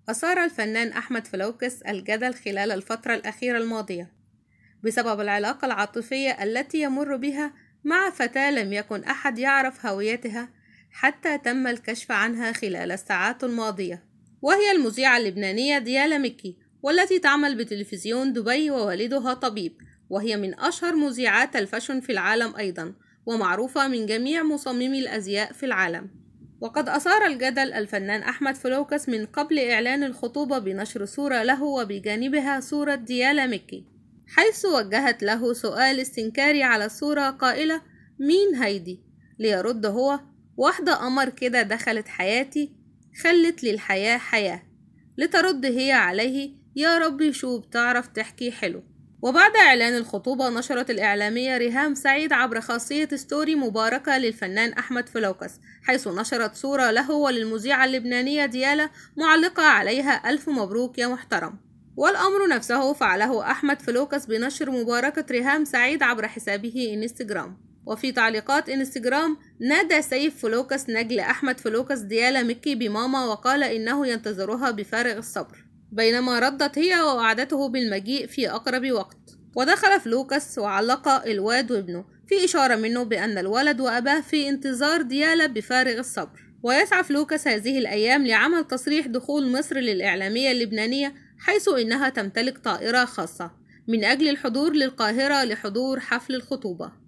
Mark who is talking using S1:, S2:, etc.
S1: أثار الفنان أحمد فلوكس الجدل خلال الفترة الأخيرة الماضية بسبب العلاقة العاطفية التي يمر بها مع فتاة لم يكن أحد يعرف هويتها حتى تم الكشف عنها خلال الساعات الماضية، وهي المذيعة اللبنانية ديالا مكي، والتي تعمل بتلفزيون دبي ووالدها طبيب، وهي من أشهر مذيعات الفاشن في العالم أيضا، ومعروفة من جميع مصممي الأزياء في العالم. وقد أثار الجدل الفنان أحمد فلوكس من قبل إعلان الخطوبة بنشر صورة له وبجانبها صورة ديالا مكي، حيث وجهت له سؤال استنكاري على الصورة قائلة: مين هيدي؟ ليرد هو: واحدة قمر كده دخلت حياتي خلت للحياة حياة. لترد هي عليه: يا ربي شو بتعرف تحكي حلو. وبعد إعلان الخطوبة نشرت الإعلامية ريهام سعيد عبر خاصية ستوري مباركة للفنان أحمد فلوكس، حيث نشرت صورة له وللمذيعة اللبنانية ديالا معلقة عليها: ألف مبروك يا محترم. والأمر نفسه فعله أحمد فلوكس بنشر مباركة ريهام سعيد عبر حسابه إنستجرام. وفي تعليقات إنستجرام نادى سيف فلوكس نجل أحمد فلوكس ديالا مكي بماما، وقال إنه ينتظرها بفارغ الصبر، بينما ردت هي ووعدته بالمجيء في أقرب وقت. ودخل فلوكس وعلق: الواد وابنه، في إشارة منه بأن الولد وأباه في انتظار ديالا بفارغ الصبر. ويسعى فلوكس هذه الأيام لعمل تصريح دخول مصر للإعلامية اللبنانية، حيث إنها تمتلك طائرة خاصة من أجل الحضور للقاهرة لحضور حفل الخطوبة.